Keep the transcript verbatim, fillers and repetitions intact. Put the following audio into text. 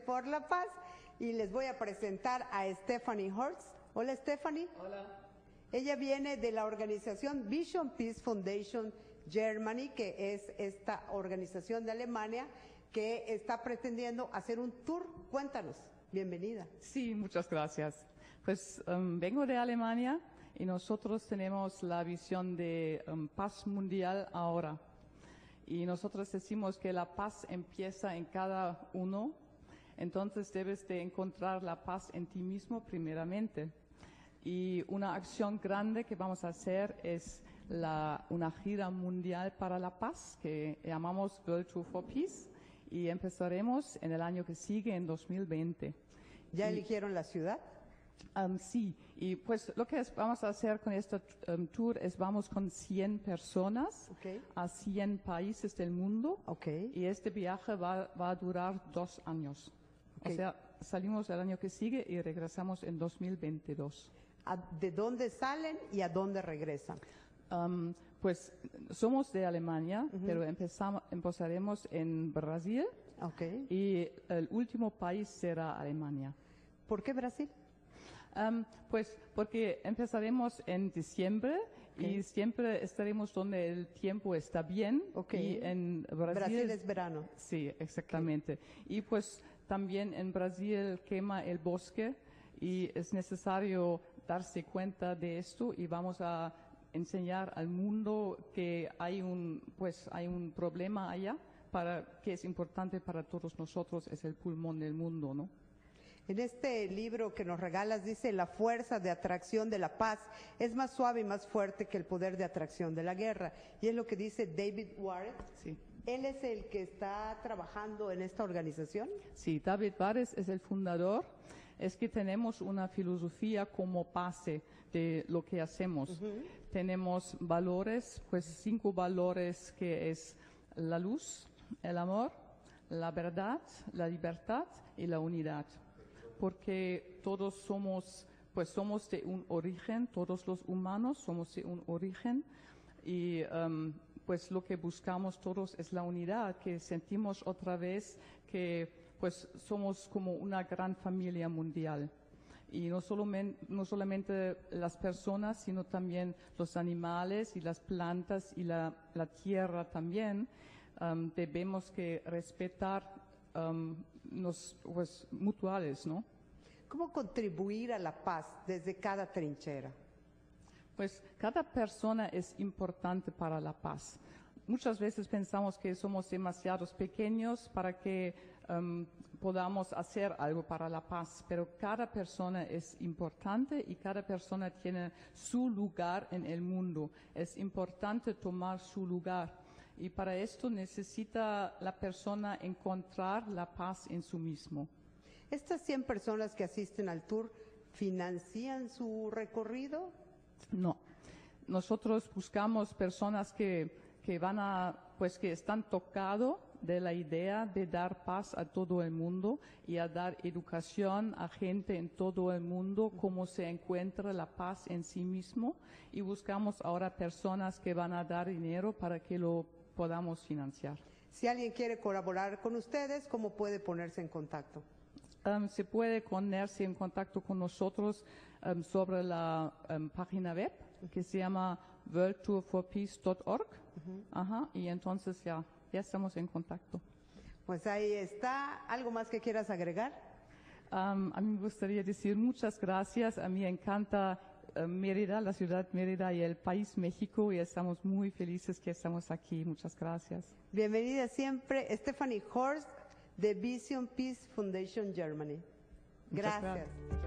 por la Paz. Y les voy a presentar a Stephanie Horst. Hola, Stephanie. Hola. Ella viene de la organización Vision Peace Foundation Germany, que es esta organización de Alemania que está pretendiendo hacer un tour. Cuéntanos. Bienvenida. Sí, muchas gracias. Pues um, vengo de Alemania y nosotros tenemos la visión de um, paz mundial ahora. Y nosotros decimos que la paz empieza en cada uno, entonces debes de encontrar la paz en ti mismo primeramente. Y una acción grande que vamos a hacer es la, una gira mundial para la paz que llamamos World Tour for Peace y empezaremos en el año que sigue, en dos mil veinte. ¿Ya y, eligieron la ciudad? Um, sí, y pues lo que es, vamos a hacer con este um, tour es vamos con cien personas Okay. a cien países del mundo Okay. y este viaje va, va a durar dos años. Okay. O sea, salimos el año que sigue y regresamos en dos mil veintidós. ¿A- ¿De dónde salen y a dónde regresan? Um, pues somos de Alemania, uh-huh. pero empezamos, empezaremos en Brasil Okay. y el último país será Alemania. ¿Por qué Brasil? Um, pues porque empezaremos en diciembre Okay. y siempre estaremos donde el tiempo está bien. Okay. Y en Brasil, Brasil es verano. Sí, exactamente. Okay. Y pues también en Brasil quema el bosque y es necesario darse cuenta de esto y vamos a enseñar al mundo que hay un, pues hay un problema allá para que es importante para todos nosotros, es el pulmón del mundo, ¿no? En este libro que nos regalas dice, la fuerza de atracción de la paz es más suave y más fuerte que el poder de atracción de la guerra. Y es lo que dice David Warren. Sí. ¿Él es el que está trabajando en esta organización? Sí, David Vares es el fundador. Es que tenemos una filosofía como base de lo que hacemos. Uh-huh. Tenemos valores, pues cinco valores que es la luz, el amor, la verdad, la libertad y la unidad. Porque todos somos, pues somos de un origen, todos los humanos somos de un origen y um, pues lo que buscamos todos es la unidad, que sentimos otra vez que pues somos como una gran familia mundial. Y no solamente, no solamente las personas, sino también los animales y las plantas y la, la tierra también, um, debemos que respetar um, nos, pues, mutuales, ¿no? ¿Cómo contribuir a la paz desde cada trinchera? Pues cada persona es importante para la paz. Muchas veces pensamos que somos demasiados pequeños para que um, podamos hacer algo para la paz, pero cada persona es importante y cada persona tiene su lugar en el mundo. Es importante tomar su lugar y para esto necesita la persona encontrar la paz en sí mismo. ¿Estas cien personas que asisten al tour financian su recorrido? No. Nosotros buscamos personas que, que van a, pues que están tocados de la idea de dar paz a todo el mundo y a dar educación a gente en todo el mundo, cómo se encuentra la paz en sí mismo. Y buscamos ahora personas que van a dar dinero para que lo podamos financiar. Si alguien quiere colaborar con ustedes, ¿cómo puede ponerse en contacto? Um, se puede ponerse en contacto con nosotros um, sobre la um, página web que se llama world tour for peace punto org. Uh-huh. Ajá, y entonces ya, ya estamos en contacto. Pues ahí está. ¿Algo más que quieras agregar? Um, a mí me gustaría decir muchas gracias. A mí me encanta uh, Mérida, la ciudad Mérida y el país México y estamos muy felices que estamos aquí. Muchas gracias. Bienvenida siempre, Stephanie Horst, de Vision Peace Foundation Germany. Gracias. Muchas gracias.